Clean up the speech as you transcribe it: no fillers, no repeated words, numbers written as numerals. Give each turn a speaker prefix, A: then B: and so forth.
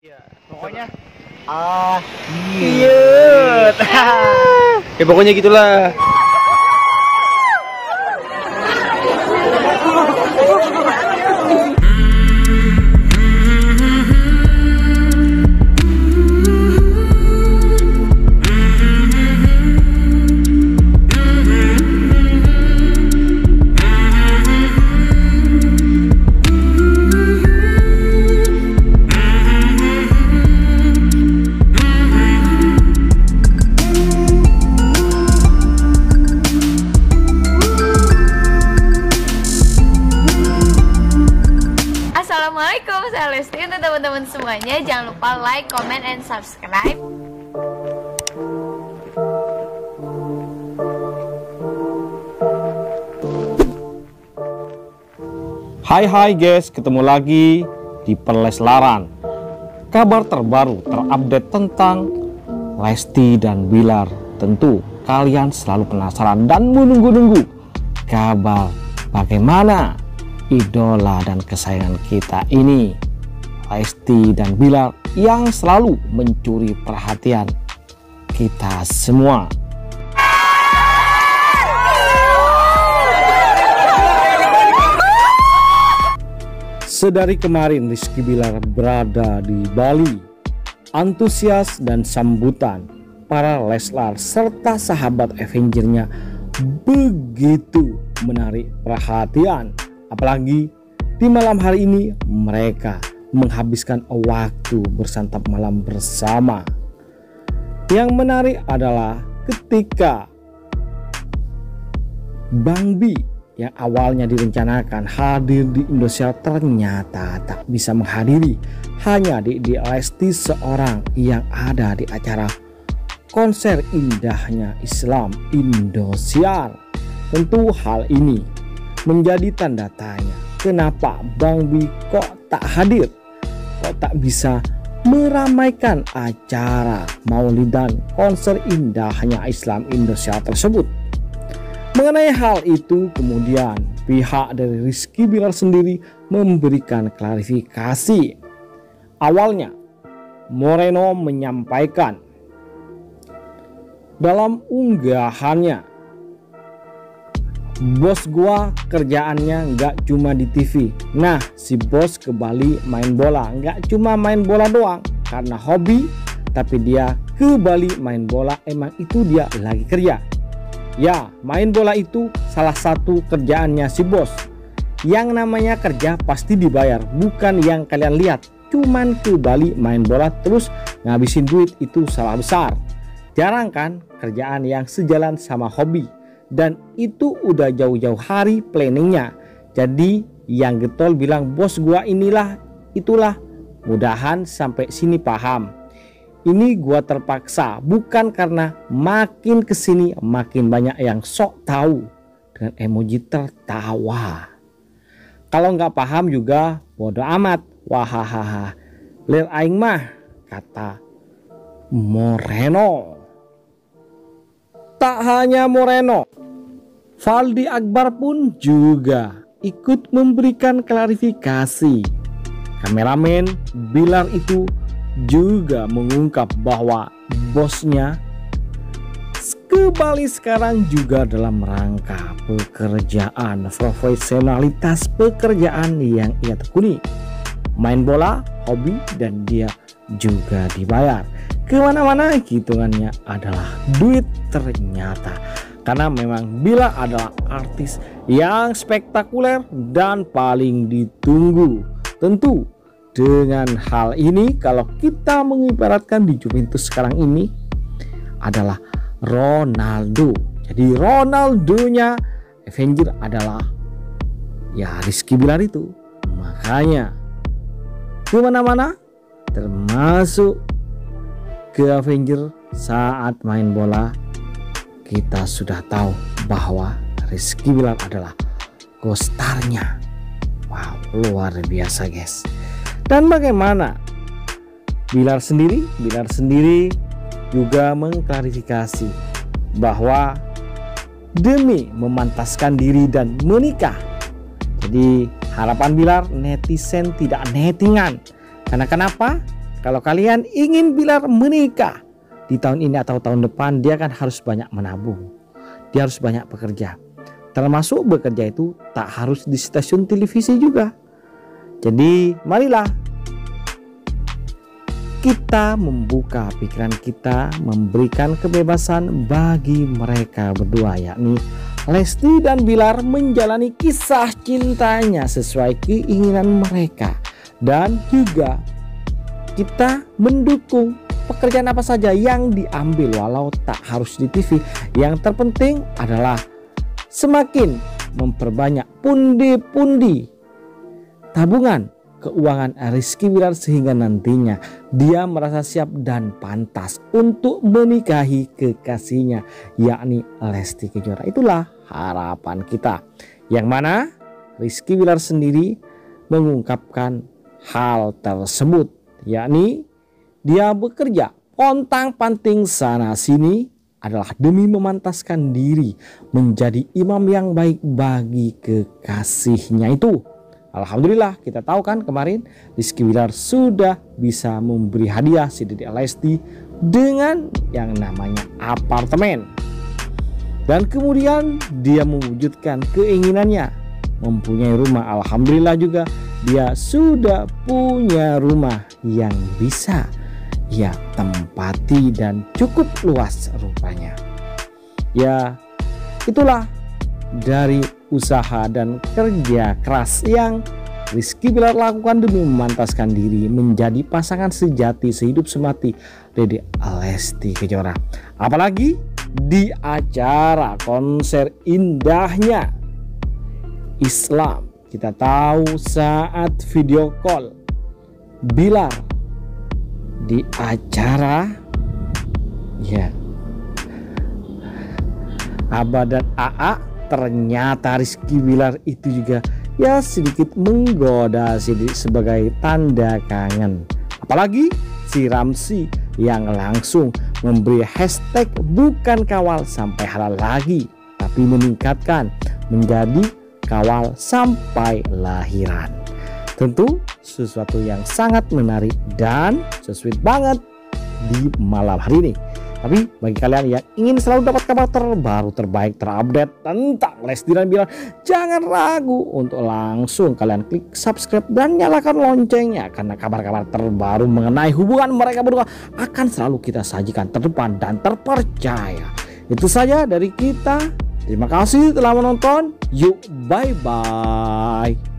A: Iya, pokoknya
B: Iya.
A: ya pokoknya gitulah.
C: Assalamualaikum, saya Lesti. Untuk teman-teman semuanya, jangan lupa like, comment, and subscribe.
B: Hai guys, ketemu lagi di Perleslaran. Kabar terbaru terupdate tentang Lesti dan Bilar. Tentu kalian selalu penasaran dan menunggu-nunggu kabar bagaimana idola dan kesayangan kita ini, Lesti dan Bilar, yang selalu mencuri perhatian kita semua. Sedari kemarin Rizky Bilar berada di Bali, antusias dan sambutan para Leslar serta sahabat Avengernya begitu menarik perhatian. Apalagi di malam hari ini mereka menghabiskan waktu bersantap malam bersama. Yang menarik adalah ketika Bang Bi yang awalnya direncanakan hadir di Indosiar ternyata tak bisa menghadiri. Hanya di Lesti seorang yang ada di acara konser indahnya Islam Indosiar. Tentu hal ini menjadi tanda tanya, kenapa Bang Bi kok tak hadir, kok tak bisa meramaikan acara maulidan konser indahnya Islam Indosiar tersebut. Mengenai hal itu, kemudian pihak dari Rizky Bilar sendiri memberikan klarifikasi. Awalnya Moreno menyampaikan dalam unggahannya, bos gua kerjaannya nggak cuma di TV. Nah, si bos ke Bali main bola, nggak cuma main bola doang karena hobi, tapi dia ke Bali main bola, emang itu dia lagi kerja. Ya, main bola itu salah satu kerjaannya si bos. Yang namanya kerja pasti dibayar, bukan yang kalian lihat cuman ke Bali main bola terus ngabisin duit, itu salah besar. Jarang kan kerjaan yang sejalan sama hobi. Dan itu udah jauh-jauh hari planningnya. Jadi yang getol bilang bos gua inilah itulah, mudahan sampai sini paham. Ini gua terpaksa, bukan karena makin kesini makin banyak yang sok tahu, dengan emoji tertawa. Kalau nggak paham juga bodo amat, wahahaha, lir aing mah, kata Moreno. Tak hanya Moreno, Faldri Akbar pun juga ikut memberikan klarifikasi. Kameramen Bilar itu juga mengungkap bahwa bosnya ke Bali sekarang juga dalam rangka pekerjaan, profesionalitas pekerjaan yang ia tekuni, main bola, hobi, dan dia juga dibayar. Kemana-mana hitungannya adalah duit ternyata. Karena memang Bilar adalah artis yang spektakuler dan paling ditunggu. Tentu dengan hal ini, kalau kita mengibaratkan di Juventus sekarang ini adalah Ronaldo. Jadi Ronaldonya Avenger adalah ya Rizky Bilar itu. Makanya kemana-mana termasuk ke Avenger saat main bola, kita sudah tahu bahwa Rizky Bilar adalah co-starnya. Wow, luar biasa guys. Dan bagaimana Bilar sendiri juga mengklarifikasi bahwa demi memantaskan diri dan menikah, jadi harapan Bilar netizen tidak nettingan. Karena kenapa? kalau kalian ingin Bilar menikah di tahun ini atau tahun depan, dia kan harus banyak menabung. Dia harus banyak bekerja. Termasuk bekerja itu tak harus di stasiun televisi juga. Jadi marilah kita membuka pikiran kita, memberikan kebebasan bagi mereka berdua, yakni Lesti dan Bilar menjalani kisah cintanya sesuai keinginan mereka. Dan juga kita mendukung pekerjaan apa saja yang diambil walau tak harus di TV. Yang terpenting adalah semakin memperbanyak pundi-pundi tabungan keuangan Rizky Bilar sehingga nantinya dia merasa siap dan pantas untuk menikahi kekasihnya, yakni Lesti Kejora. Itulah harapan kita, yang mana Rizky Bilar sendiri mengungkapkan hal tersebut, yakni dia bekerja pontang-panting sana sini adalah demi memantaskan diri menjadi imam yang baik bagi kekasihnya itu. Alhamdulillah, kita tahu kan kemarin Rizky Bilar sudah bisa memberi hadiah si Dedek Lesti dengan yang namanya apartemen. Dan kemudian dia mewujudkan keinginannya mempunyai rumah. Alhamdulillah juga dia sudah punya rumah yang bisa ia tempati dan cukup luas rupanya. Ya, itulah dari usaha dan kerja keras yang Rizky Bilar lakukan demi memantaskan diri menjadi pasangan sejati sehidup semati Dedek Lesti Kejora. Apalagi di acara konser indahnya Islam, kita tahu saat video call Bilar di acara Abah dan AA, ternyata Rizky Bilar itu juga sedikit menggoda sebagai tanda kangen. Apalagi si Ramsi yang langsung memberi hashtag bukan kawal sampai halal lagi, tapi meningkatkan menjadi kawal sampai lahiran. Tentu sesuatu yang sangat menarik dan sesuai banget di malam hari ini. Tapi bagi kalian yang ingin selalu dapat kabar terbaru, terbaik, terupdate tentang Lesti dan Bilar, jangan ragu untuk langsung kalian klik subscribe dan nyalakan loncengnya, karena kabar-kabar terbaru mengenai hubungan mereka berdua akan selalu kita sajikan terdepan dan terpercaya. Itu saja dari kita. Terima kasih telah menonton. Yuk, bye-bye.